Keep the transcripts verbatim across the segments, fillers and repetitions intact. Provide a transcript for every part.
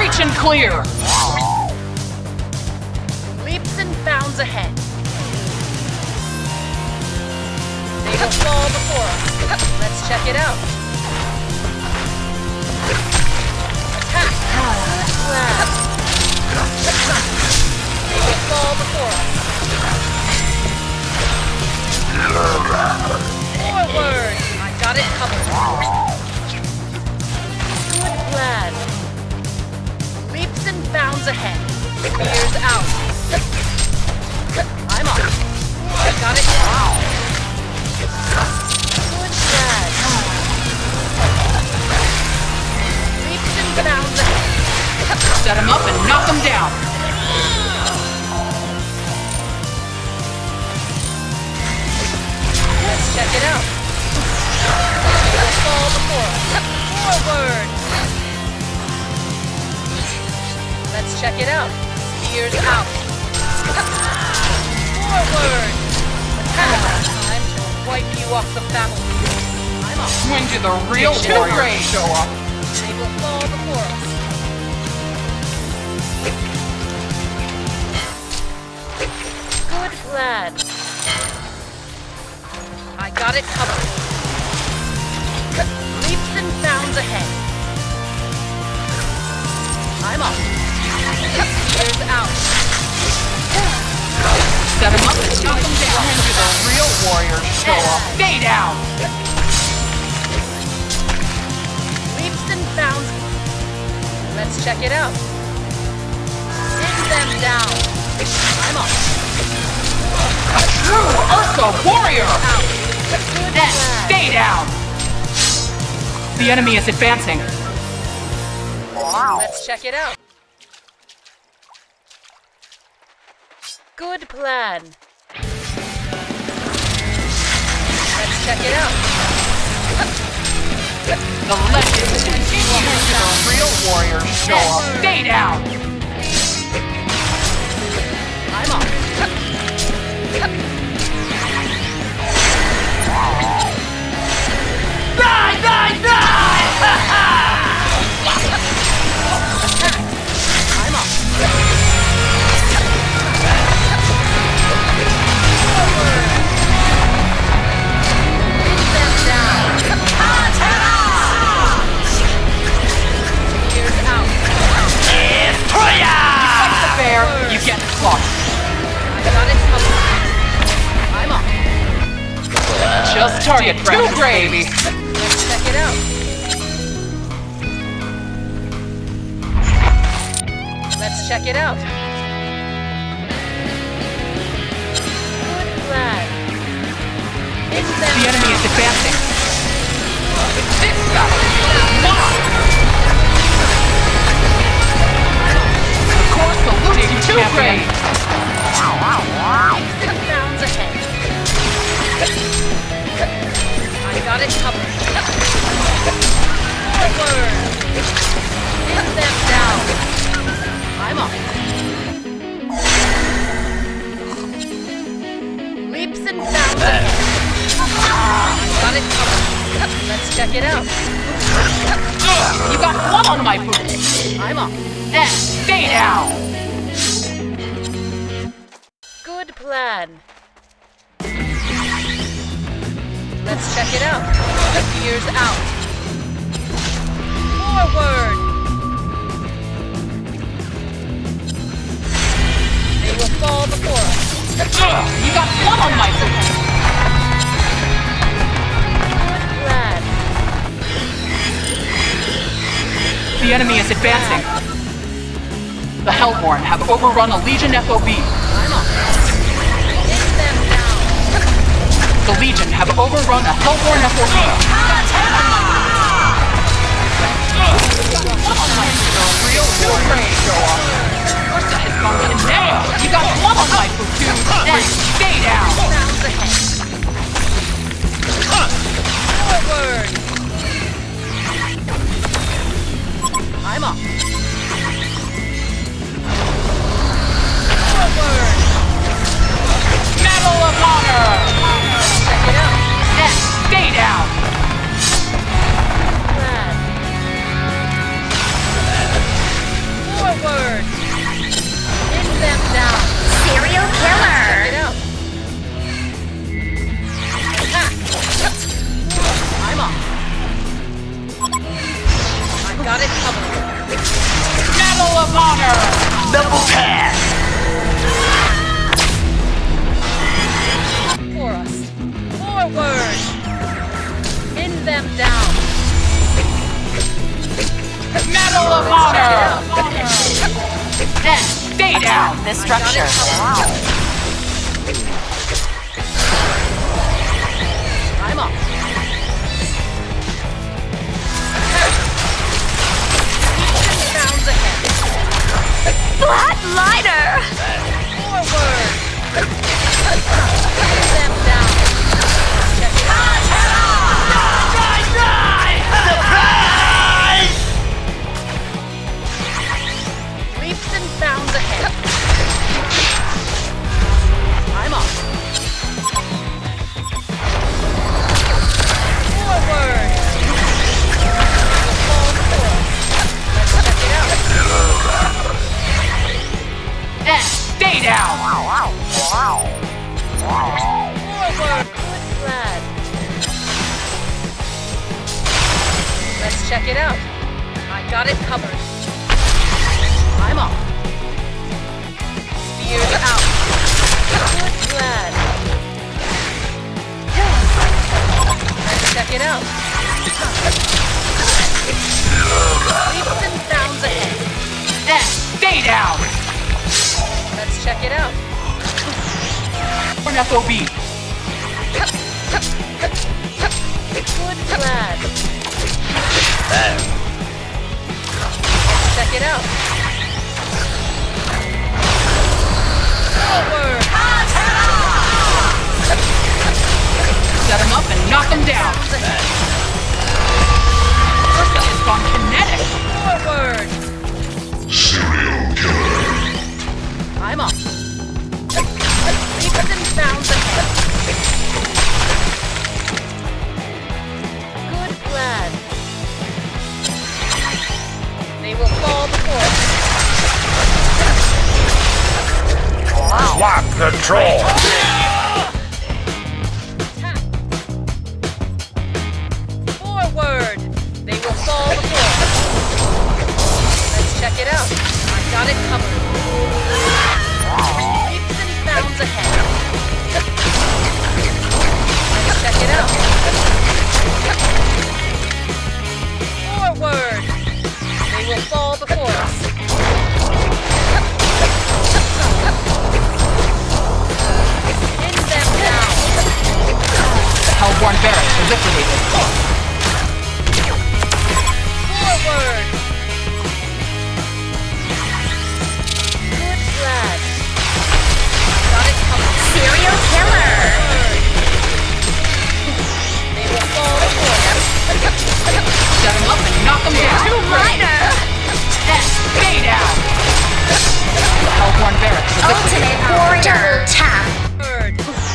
Breach and clear! Leaps and bounds ahead. They will fall before us. Let's check it out. Attack! Wow. They will fall before us. Forward! I got it covered. Good plan. Leaps and bounds ahead. Spears out. I'm off. I got it. Wow. Good plan. Leaps and bounds ahead. Set him up and knock him down. Let's check it out. Let's fall before us. Forward. Let's check it out. Spears out. Forward. Attack. Time to wipe you off the battlefield. I'm off. When do the real warriors show up? They will fall before us. Good plan. I got it covered. Leaps and bounds ahead. I'm off. Spears out. Set him up and knock him down. When do the real warriors show up? Stay down! Leaps and bounds. Let's check it out. Pin them down. I'm off. A true Ursa warrior! Out. Good Then plan. stay down! The enemy is advancing. Let's check it out. Good plan. Let's check it out. The legend continues. When do the real warriors show up? Stay down! I'm off. Die, die, die! I'm off. Pin them down. Spears out. Fight the bear, you get caught. I got it covered. I'm off. Just target two baby. Let's check it out. Let's check it out. Good plan. Pin them The enemy down. is advancing. This battle is mine. The core salutes you, champion. Leaps and bounds ahead. I got it covered. Forward. Pin them down. I'm off. Leaps and bounds ahead. I got it covered. Let's check it out. You got one on my boot. I'm off. And stay down. Good plan. Let's check it out. Spears out. Forward. They will fall before us. You got one on my boot. Good plan. The enemy is advancing. The Hellborn have overrun a Legion F O B. I'm off. Pin them down. The Legion have overrun a Hellborn F O B. The real warriors show up. Ursa has gone to nail. You got one on my platoon. And stay down. Bounds ahead. Forward. I'm off. Forward. Medal of Honor. Check it out. And stay down. got it covered. Medal of Honor! Double tap! For us. Forward! Pin them down. Medal of Honor! Then stay down! This structure. I'm off. Rounds ahead. Flatliner! Forward! Pin them down. Check it out. Leaps and bounds ahead. I'm off. Forward! The ball forward. Let's check it out. Then stay down! Forward! Good lad. Let's check it out. I got it covered. I'm off. Spears out. Good lad. Let's check it out. Leaps and bounds ahead. Then stay down! Let's check it out. Or F O B. Good lad. Let's check it out. Forward. Set him up and knock him down. Ursa has gone kinetic. Forward. Serial killer. I'm off. Leaps and bounds ahead. Good lad. They will fall before us. Swap the troll. Tap. Forward. They will fall before us. Let's check it out. I got it covered. Leaps and bounds ahead. Let's check it out. Forward. They will fall before us. Pin them down. The Hellborn barracks are liquidated. Forward. Good lad. Got it covered. Serial killer! They will fall before us. Set him up and knock him down. Flatliner! Then stay down! The Hellborn barracks are liquidated. Ultimate warrior! Double tap! Forward.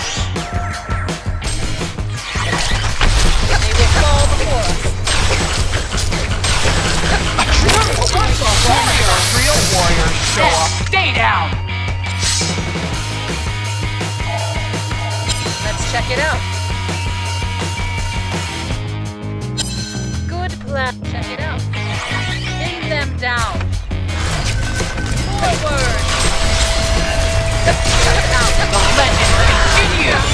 They will fall before us. Real warriors show up. Stay down! Let's check it out. Good plan. Check it out. Pin them down. Forward. Check it out. The legend continues!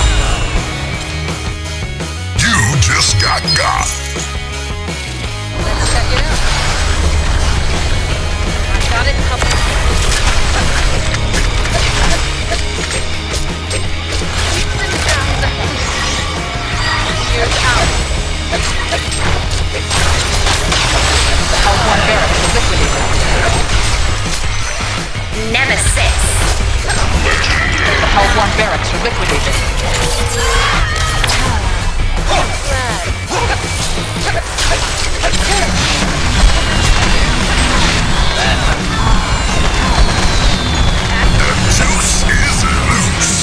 You just got got. Let's check it out. I got it covered. Leaps and bounds ahead. Spears out. The Hellborn barracks are liquidated. Nemesis! The Hellborn barracks are liquidated. Glad. The juice is loose.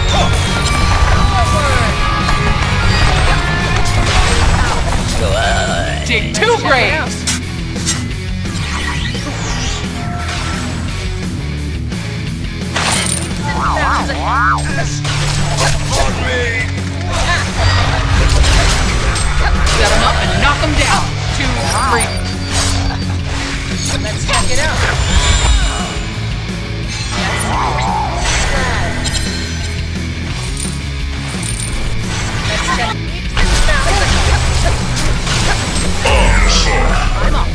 Forward. Dig two graves! Bounds ahead. On me. Set him up and knock him down. Two, three. Let's check it out. Yes. Glad. Let's check. Leaps and bounds ahead. I'm off.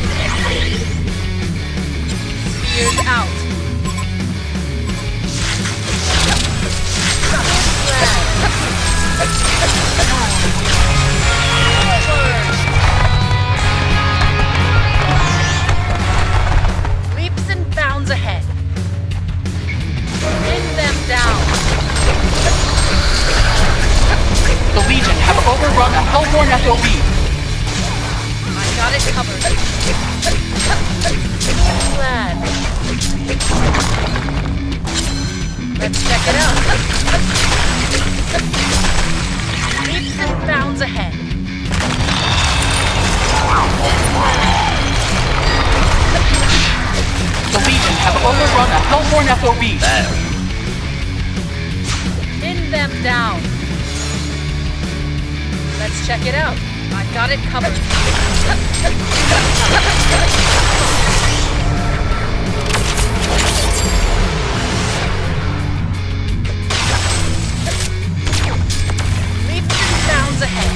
Spears out. Leaps and bounds ahead. Pin them down. The Legion have overrun a Hellborn F O B. I got it covered. Glad. Let's check it out. Leaps and bounds ahead. The Legion have overrun a Hellborn F O B. Pin them down. Let's check it out. I got it covered. Leaps and bounds ahead.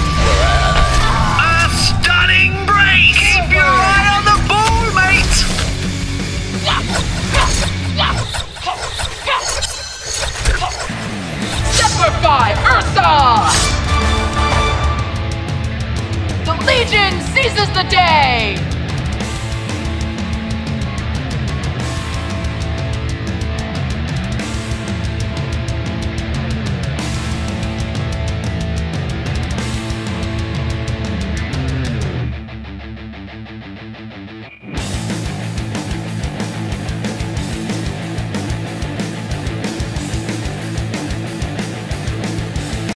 A stunning break! Keep your eye on the ball, mate! Number five, Ursa! The Legion seizes the day!